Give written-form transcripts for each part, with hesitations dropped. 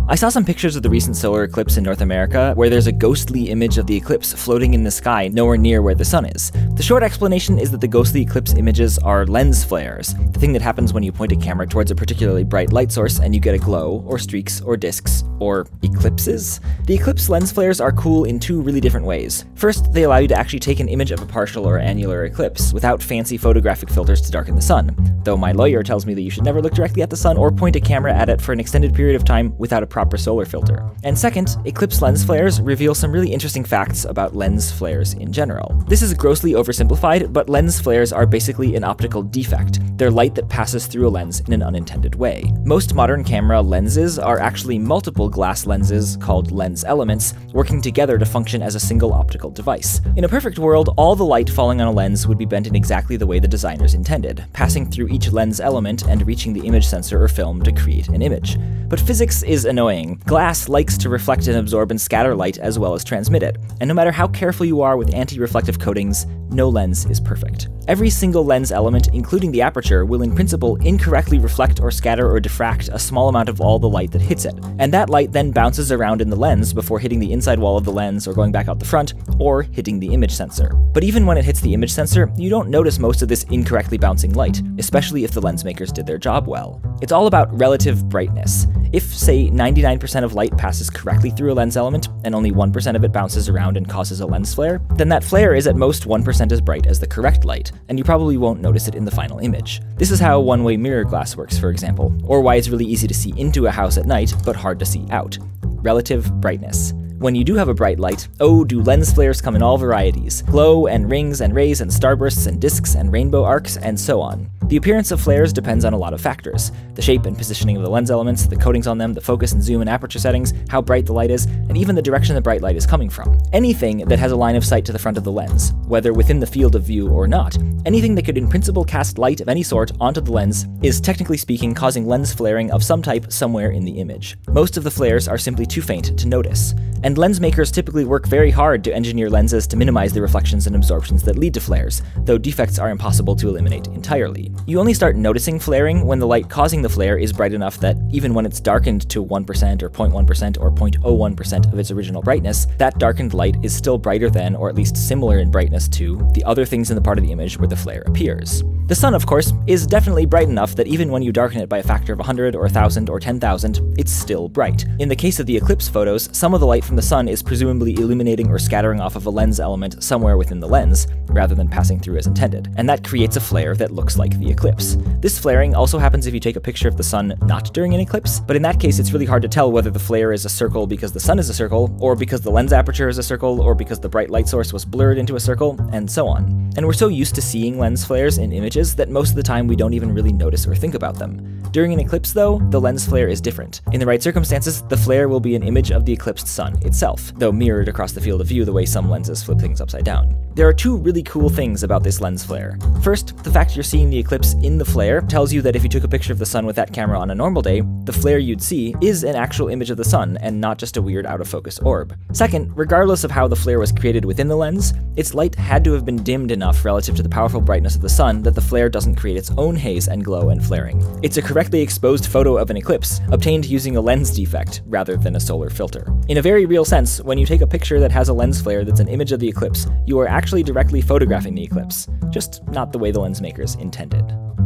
I saw some pictures of the recent solar eclipse in North America where there's a ghostly image of the eclipse floating in the sky nowhere near where the sun is. The short explanation is that the ghostly eclipse images are lens flares, the thing that happens when you point a camera towards a particularly bright light source and you get a glow, or streaks, or disks, or eclipses. The eclipse lens flares are cool in two really different ways. First, they allow you to actually take an image of a partial or annular eclipse without fancy photographic filters to darken the sun, though my lawyer tells me that you should never look directly at the sun or point a camera at it for an extended period of time without a proper solar filter. And second, eclipse lens flares reveal some really interesting facts about lens flares in general. This is grossly oversimplified, but lens flares are basically an optical defect. They're light that passes through a lens in an unintended way. Most modern camera lenses are actually multiple glass lenses called lens elements working together to function as a single optical device. In a perfect world, all the light falling on a lens would be bent in exactly the way the designers intended, passing through each lens element and reaching the image sensor or film to create an image. But physics is annoying. Glass likes to reflect and absorb and scatter light as well as transmit it, and no matter how careful you are with anti-reflective coatings, no lens is perfect. Every single lens element, including the aperture, will in principle incorrectly reflect or scatter or diffract a small amount of all the light that hits it, and that light then bounces around in the lens before hitting the inside wall of the lens or going back out the front, or hitting the image sensor. But even when it hits the image sensor, you don't notice most of this incorrectly bouncing light, especially if the lens makers did their job well. It's all about relative brightness. If, say, 99% of light passes correctly through a lens element, and only 1% of it bounces around and causes a lens flare, then that flare is at most 1% as bright as the correct light, and you probably won't notice it in the final image. This is how one-way mirror glass works, for example, or why it's really easy to see into a house at night, but hard to see out. Relative brightness. When you do have a bright light, oh, do lens flares come in all varieties. Glow and rings and rays and starbursts and disks and rainbow arcs and so on. The appearance of flares depends on a lot of factors. The shape and positioning of the lens elements, the coatings on them, the focus and zoom and aperture settings, how bright the light is, and even the direction the bright light is coming from. Anything that has a line of sight to the front of the lens, whether within the field of view or not, anything that could in principle cast light of any sort onto the lens is technically speaking causing lens flaring of some type somewhere in the image. Most of the flares are simply too faint to notice. And lens makers typically work very hard to engineer lenses to minimize the reflections and absorptions that lead to flares, though defects are impossible to eliminate entirely. You only start noticing flaring when the light causing the flare is bright enough that even when it's darkened to 1% or 0.1% or 0.01% of its original brightness, that darkened light is still brighter than, or at least similar in brightness to, the other things in the part of the image where the flare appears. The sun, of course, is definitely bright enough that even when you darken it by a factor of 100 or 1000 or 10,000, it's still bright. In the case of the eclipse photos, some of the light from the sun is presumably illuminating or scattering off of a lens element somewhere within the lens, rather than passing through as intended, and that creates a flare that looks like the eclipse. This flaring also happens if you take a picture of the sun not during an eclipse, but in that case it's really hard to tell whether the flare is a circle because the sun is a circle, or because the lens aperture is a circle, or because the bright light source was blurred into a circle, and so on. And we're so used to seeing lens flares in images that most of the time we don't even really notice or think about them. During an eclipse though, the lens flare is different. In the right circumstances, the flare will be an image of the eclipsed sun itself, though mirrored across the field of view the way some lenses flip things upside down. There are two really cool things about this lens flare. First, the fact you're seeing the eclipse in the flare tells you that if you took a picture of the sun with that camera on a normal day, the flare you'd see is an actual image of the sun and not just a weird out-of-focus orb. Second, regardless of how the flare was created within the lens, its light had to have been dimmed enough relative to the powerful brightness of the sun that the flare doesn't create its own haze and glow and flaring. It's a correctly exposed photo of an eclipse, obtained using a lens defect rather than a solar filter. In a very real sense, when you take a picture that has a lens flare that's an image of the eclipse, you are actually directly photographing the eclipse, just not the way the lens makers intended.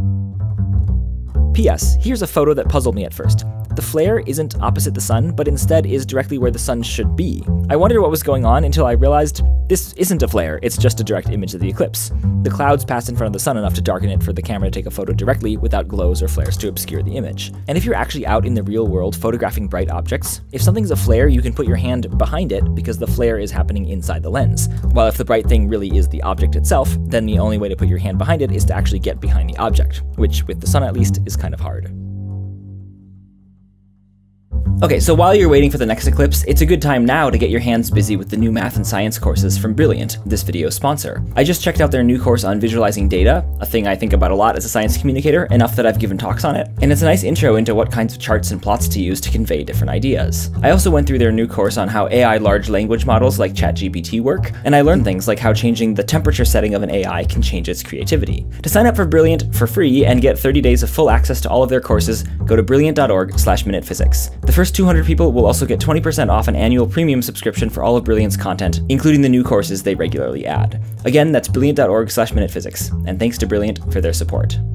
P.S. Here's a photo that puzzled me at first. The flare isn't opposite the sun, but instead is directly where the sun should be. I wondered what was going on until I realized this isn't a flare, it's just a direct image of the eclipse. The clouds pass in front of the sun enough to darken it for the camera to take a photo directly without glows or flares to obscure the image. And if you're actually out in the real world photographing bright objects, if something's a flare, you can put your hand behind it because the flare is happening inside the lens. While if the bright thing really is the object itself, then the only way to put your hand behind it is to actually get behind the object, which with the sun at least is kind of hard. Okay, so while you're waiting for the next eclipse, it's a good time now to get your hands busy with the new math and science courses from Brilliant, this video's sponsor. I just checked out their new course on visualizing data, a thing I think about a lot as a science communicator, enough that I've given talks on it, and it's a nice intro into what kinds of charts and plots to use to convey different ideas. I also went through their new course on how AI large language models like ChatGPT work, and I learned things like how changing the temperature setting of an AI can change its creativity. To sign up for Brilliant for free and get 30 days of full access to all of their courses, go to brilliant.org/minutephysics. The The first 200 people will also get 20% off an annual premium subscription for all of Brilliant's content, including the new courses they regularly add. Again, that's brilliant.org/minutephysics, and thanks to Brilliant for their support.